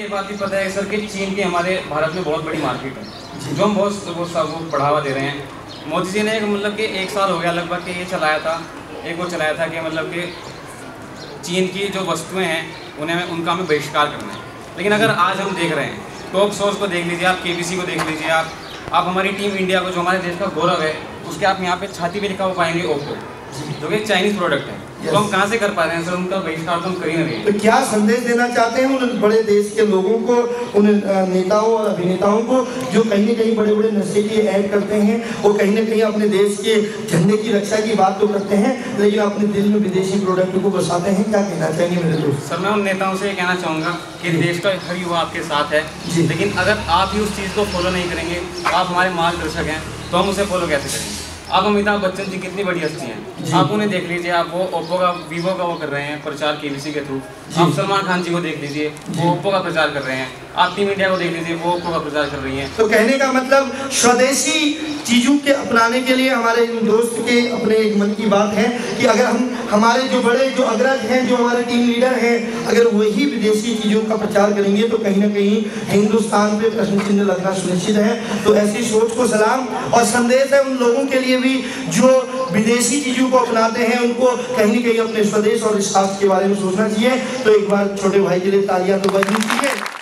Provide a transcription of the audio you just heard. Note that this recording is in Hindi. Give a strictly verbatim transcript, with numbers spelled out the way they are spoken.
ये बात भी पता है सर कि चीन की हमारे भारत में बहुत बड़ी मार्केट है, जो हम बहुत वो सब बढ़ावा दे रहे हैं। मोदी जी ने मतलब कि एक साल हो गया लगभग कि ये चलाया था, एक वो चलाया था कि मतलब कि चीन की जो वस्तुएं हैं उन्हें उनका हमें बहिष्कार करना है। लेकिन अगर आज हम देख रहे हैं, टॉप सोर्स को देख लीजिए आप, केबीसी को देख लीजिए आप आप हमारी टीम इंडिया को, जो हमारे देश का गौरव है, उसके आप यहाँ पे छाती पे लिखा हो पाएंगे ओप्पो, जो कि चाइनीज प्रोडक्ट है। तो हम कहाँ से कर पा रहे हैं सर? उनका बहिष्कार तो हम कर ही नहीं रहे। तो क्या संदेश देना चाहते हैं उन बड़े देश के लोगों को, उन नेताओं और अभिनेताओं को जो कहीं ना कहीं बड़े बड़े नशे की ऐड करते हैं और कहीं ना कहीं अपने देश के झंडे की रक्षा की बात तो करते हैं, लेकिन अपने दिल में विदेशी प्रोडक्ट को बसाते हैं? क्या कहना चाहेंगे मेरे दोस्त? सर मैं उन नेताओं से ये कहना चाहूँगा कि देश का हर युवा आपके साथ है, लेकिन अगर आप ही उस चीज़ को फॉलो नहीं करेंगे, आप हमारे मार्गदर्शक हैं, तो हम उसे फॉलो कैसे करेंगे? आप अमिताभ बच्चन जी कितनी बड़ी हस्ती हैं, आप उन्हें देख लीजिए, आप वो ओप्पो का वीवो का वो कर रहे हैं प्रचार केबीसी के थ्रू। आप सलमान खान जी को देख लीजिए, वो ओप्पो का प्रचार कर रहे हैं। आप टीम इंडिया को देख लीजिए, वो ओप्पो का प्रचार कर रही हैं। तो कहने का मतलब स्वदेशी चीज़ों के अपनाने के लिए हमारे दोस्त के अपने एक मन की बात है कि अगर हम हमारे जो बड़े जो अग्रज हैं, जो हमारे टीम लीडर हैं, अगर वही विदेशी चीज़ों का प्रचार करेंगे तो कहीं ना कहीं हिंदुस्तान पे प्रश्न चिन्ह लगना सुनिश्चित है। तो ऐसी सोच को सलाम और संदेश है उन लोगों के लिए भी जो विदेशी चीज़ों को अपनाते हैं, उनको कहीं ना कहीं अपने स्वदेश और इस राष्ट्र के बारे में सोचना चाहिए। तो एक बार छोटे भाई के लिए तालियां तो बजनी चाहिए।